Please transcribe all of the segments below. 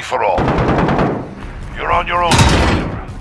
for all. You're on your own.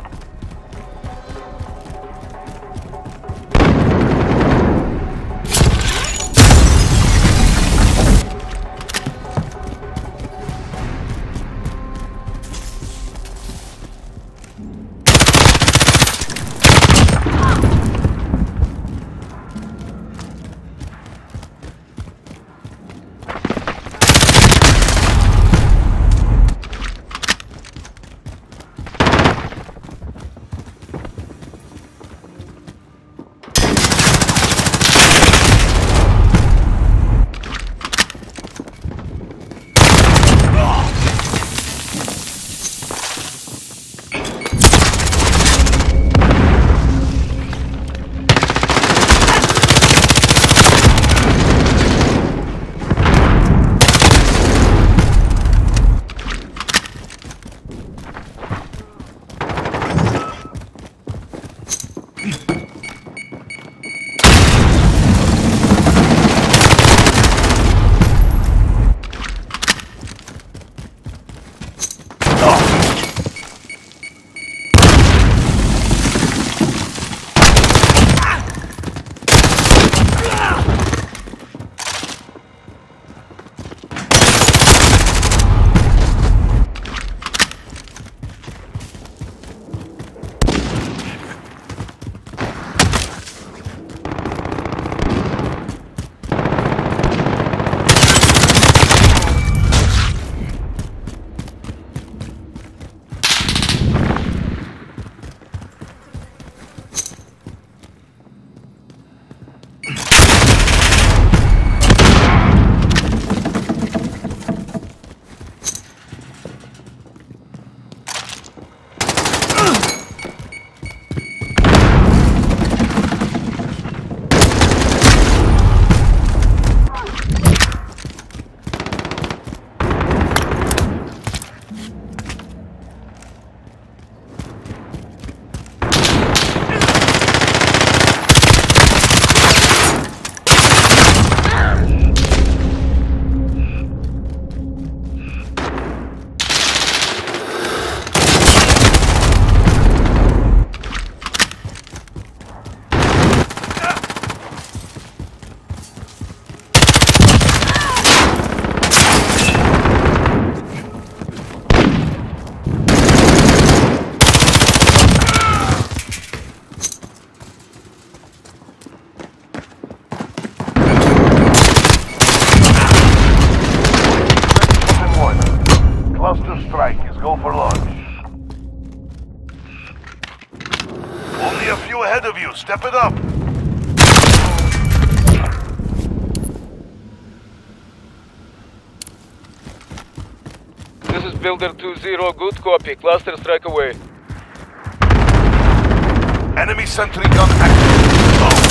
Cluster strike is go for launch. Only a few ahead of you. Step it up. This is Builder 2-0. Good copy. Cluster strike away. Enemy sentry gun active. Go.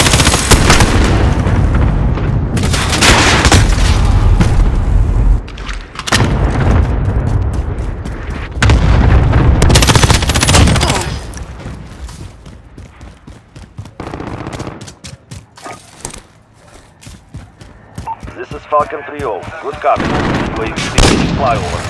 This is Falcon 3-0. Good copy. UAV beginning flyover.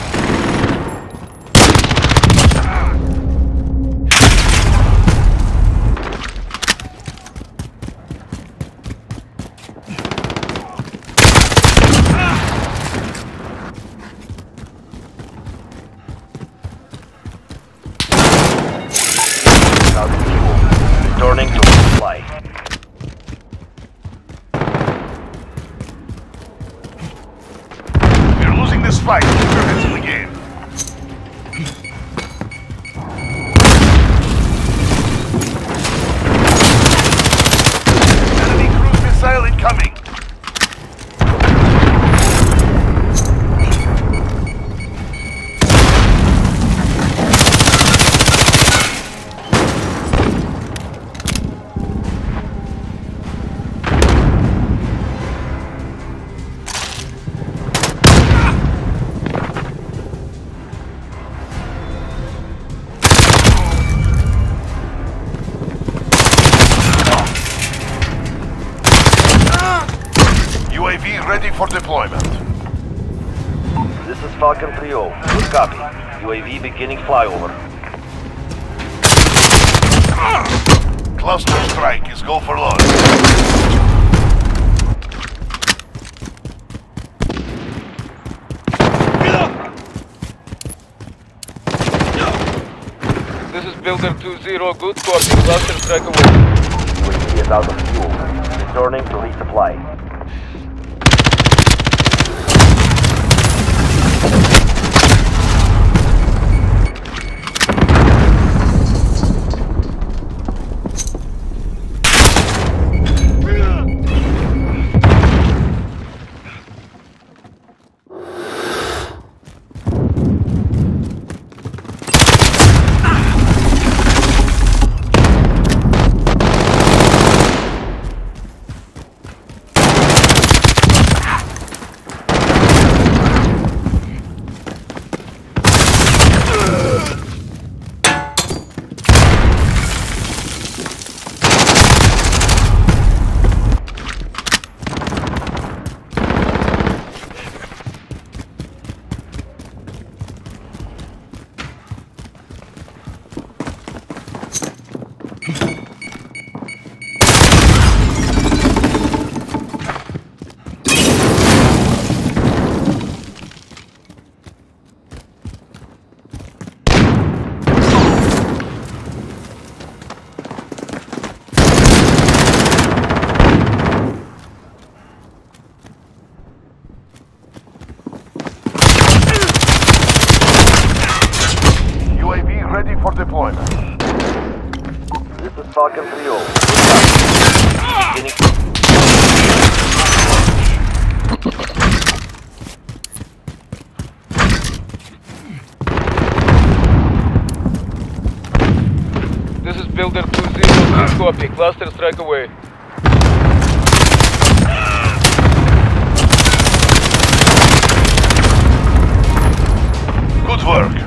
Returning to flight. We're losing this fight. Keep your heads in the game. Enemy cruise missile incoming. UAV ready for deployment. This is Falcon 3-0. Good copy. UAV beginning flyover. Cluster strike is go for launch. This is Builder 2-0, good copy. Cluster strike away. UAV is out of fuel. Returning to resupply. Ready for deployment. This is Falcon 3-0. Beginning. This is Builder 2-0, good copy. Cluster strike away. Good work.